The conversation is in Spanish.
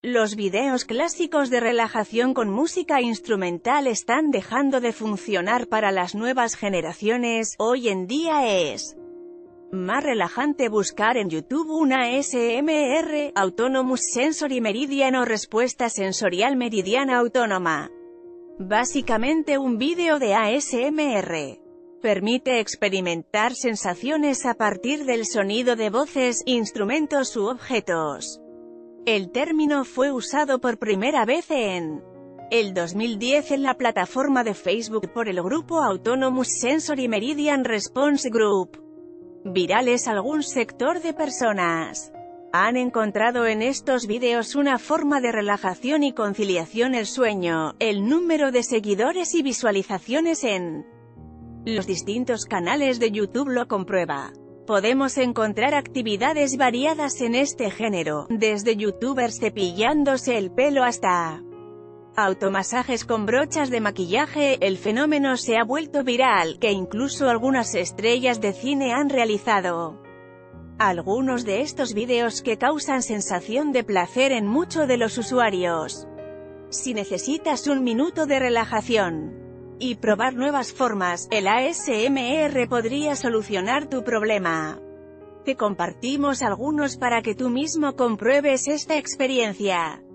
Los videos clásicos de relajación con música instrumental están dejando de funcionar para las nuevas generaciones. Hoy en día es más relajante buscar en YouTube una ASMR, Autonomous Sensory Meridian o Respuesta Sensorial Meridiana Autónoma. Básicamente un vídeo de ASMR. Permite experimentar sensaciones a partir del sonido de voces, instrumentos u objetos. El término fue usado por primera vez en el 2010 en la plataforma de Facebook por el grupo Autonomous Sensory Meridian Response Group. Virales. Algún sector de personas han encontrado en estos vídeos una forma de relajación y conciliación el sueño. El número de seguidores y visualizaciones en los distintos canales de YouTube lo comprueba. Podemos encontrar actividades variadas en este género, desde youtubers cepillándose el pelo hasta automasajes con brochas de maquillaje. El fenómeno se ha vuelto viral, que incluso algunas estrellas de cine han realizado algunos de estos vídeos que causan sensación de placer en muchos de los usuarios. Si necesitas un minuto de relajación y probar nuevas formas, el ASMR podría solucionar tu problema. Te compartimos algunos para que tú mismo compruebes esta experiencia.